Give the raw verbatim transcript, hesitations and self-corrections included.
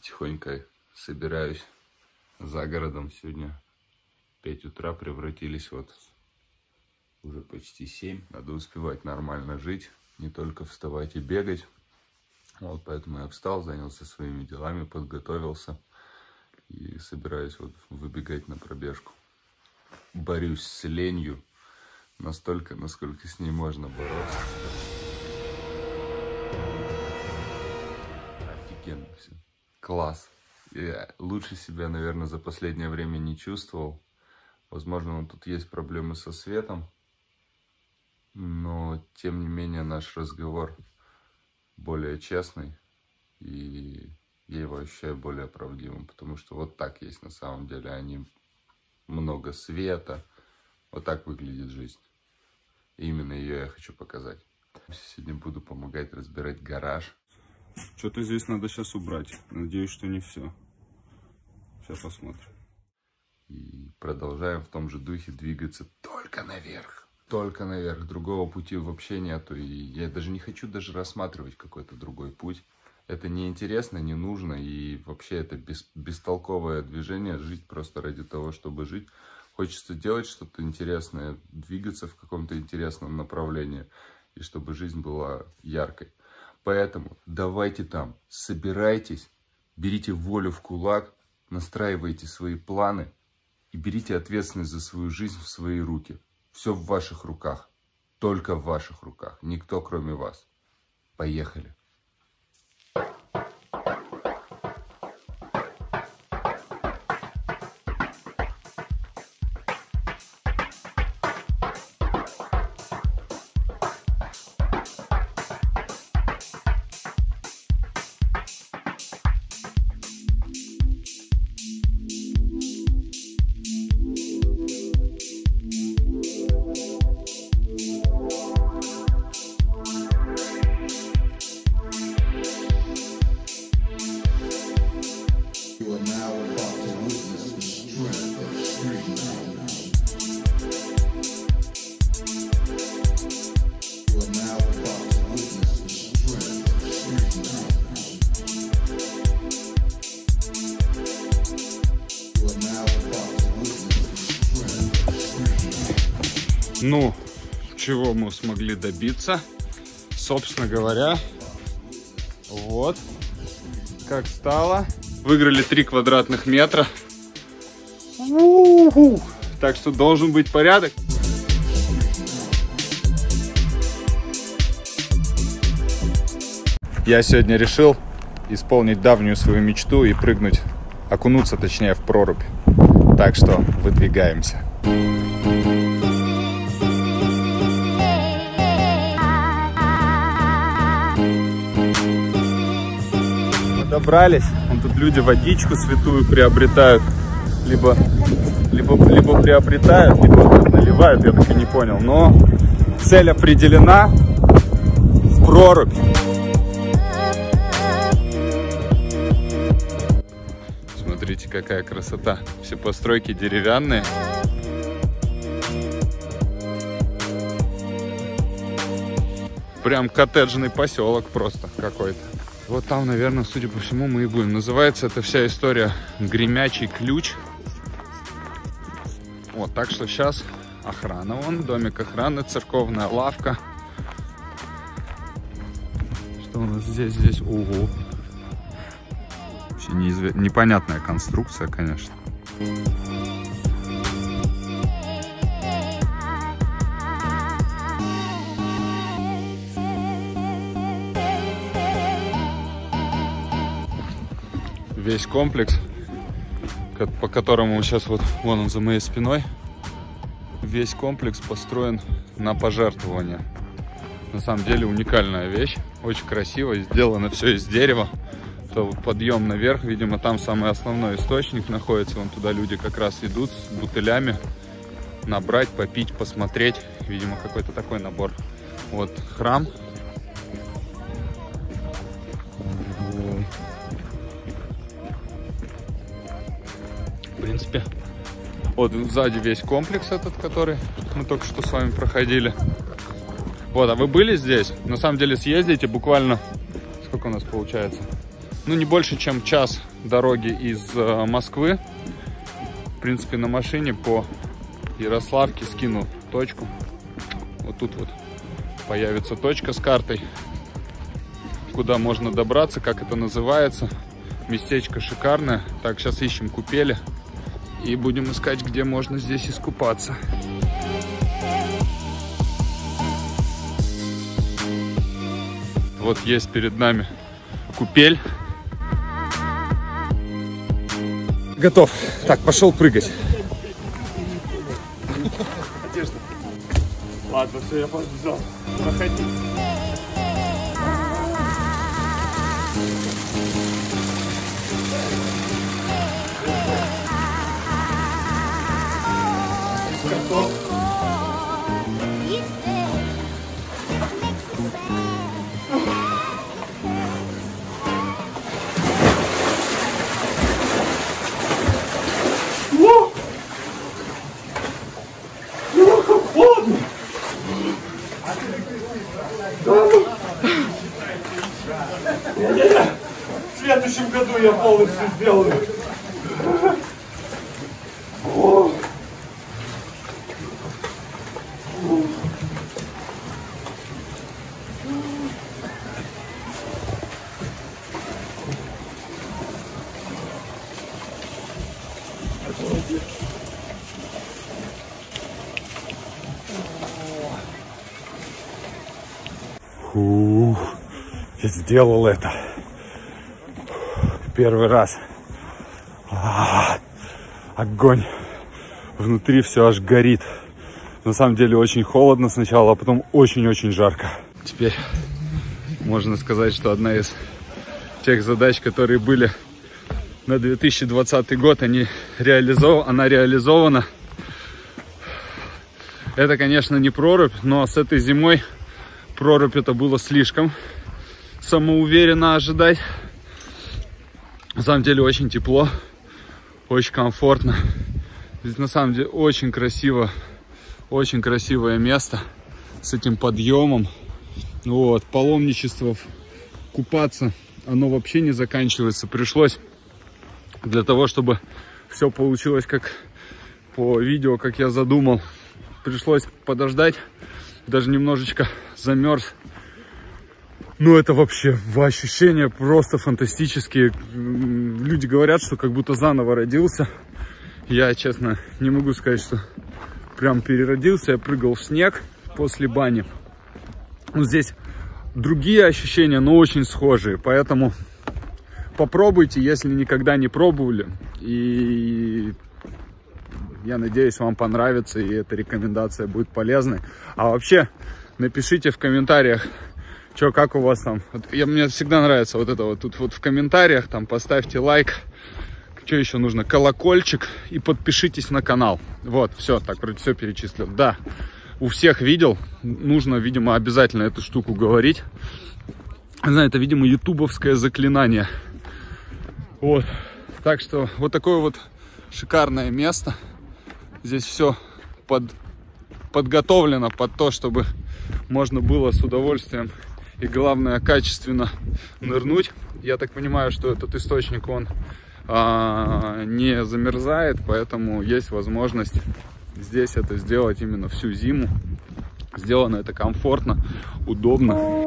тихонько собираюсь за городом. Сегодня пять утра, превратились вот уже почти семь. Надо успевать нормально жить, не только вставать и бегать. Вот поэтому я встал, занялся своими делами, подготовился и собираюсь вот выбегать на пробежку. Борюсь с ленью настолько, насколько с ней можно бороться. Офигенно все. Класс. Я лучше себя, наверное, за последнее время не чувствовал. Возможно, вот тут есть проблемы со светом. Но, тем не менее, наш разговор более честный. И я его ощущаю более правдивым. Потому что вот так есть на самом деле. Они много света. Вот так выглядит жизнь. И именно ее я хочу показать. Сегодня буду помогать разбирать гараж. Что-то здесь надо сейчас убрать. Надеюсь, что не все. Сейчас посмотрим. И продолжаем в том же духе двигаться только наверх. Только наверх. Другого пути вообще нету. И я даже не хочу даже рассматривать какой-то другой путь. Это неинтересно, не нужно. И вообще это бес, бестолковое движение. Жить просто ради того, чтобы жить. Хочется делать что-то интересное. Двигаться в каком-то интересном направлении. И чтобы жизнь была яркой. Поэтому давайте там, собирайтесь, берите волю в кулак, настраивайте свои планы и берите ответственность за свою жизнь в свои руки. Все в ваших руках, только в ваших руках, никто кроме вас. Поехали! Ну, чего мы смогли добиться, собственно говоря, вот, как стало. Выиграли три квадратных метра. У-ху. Так что должен быть порядок. Я сегодня решил исполнить давнюю свою мечту и прыгнуть, окунуться точнее в прорубь. Так что выдвигаемся. Добрались, вон тут люди водичку святую приобретают, либо, либо, либо приобретают, либо наливают, я так и не понял, но цель определена, в прорубь. Смотрите, какая красота, все постройки деревянные. Прям коттеджный поселок просто какой-то. Вот там, наверное, судя по всему, мы и будем. Называется эта вся история «Гремячий ключ». Вот, так что сейчас охрана, вон, домик охраны, церковная лавка. Что у нас здесь? Здесь, ого. Вообще неизвест... непонятная конструкция, конечно. Весь комплекс, по которому сейчас вот, вон он за моей спиной, весь комплекс построен на пожертвования. На самом деле уникальная вещь, очень красиво, сделано все из дерева. То подъем наверх, видимо, там самый основной источник находится, вон туда люди как раз идут с бутылями, набрать, попить, посмотреть, видимо, какой-то такой набор. Вот храм. В принципе, вот сзади весь комплекс этот, который мы только что с вами проходили. Вот, а вы были здесь? На самом деле съездите буквально, сколько у нас получается? Ну, не больше, чем час дороги из Москвы. В принципе, на машине по Ярославке скину точку. Вот тут вот появится точка с картой, куда можно добраться, как это называется. Местечко шикарное. Так, сейчас ищем купели и будем искать, где можно здесь искупаться. Вот есть перед нами купель. Готов. Так, пошел прыгать. Одежда. Ладно, все, я побежал. Проходи. Готов. В следующем году я полностью сделаю. Фух, я сделал это. Первый раз. А-а-а, огонь. Внутри все аж горит. На самом деле очень холодно сначала, а потом очень-очень жарко. Теперь можно сказать, что одна из тех задач, которые были на две тысячи двадцатый год, они реализов... она реализована. Это, конечно, не прорубь, но с этой зимой прорубь это было слишком самоуверенно ожидать. На самом деле очень тепло, очень комфортно. Здесь на самом деле очень красиво, очень красивое место с этим подъемом. Вот, паломничество, купаться, оно вообще не заканчивается. Пришлось для того, чтобы все получилось как по видео, как я задумал, пришлось подождать, даже немножечко замерз. Ну, это вообще ощущения просто фантастические. Люди говорят, что как будто заново родился. Я, честно, не могу сказать, что прям переродился. Я прыгал в снег после бани. Ну, здесь другие ощущения, но очень схожие. Поэтому попробуйте, если никогда не пробовали. И я надеюсь, вам понравится, и эта рекомендация будет полезной. А вообще, напишите в комментариях, что, как у вас там. Вот, я, мне всегда нравится вот это вот. Тут вот в комментариях там поставьте лайк. Что еще нужно? Колокольчик. И подпишитесь на канал. Вот, все, так вроде все перечислил. Да, у всех видел. Нужно, видимо, обязательно эту штуку говорить. Знаю, это, видимо, ютубовское заклинание. Вот. Так что вот такое вот шикарное место. Здесь все под, подготовлено под то, чтобы можно было с удовольствием и, главное, качественно нырнуть. Я так понимаю, что этот источник, он а, не замерзает, поэтому есть возможность здесь это сделать именно всю зиму. Сделано это комфортно, удобно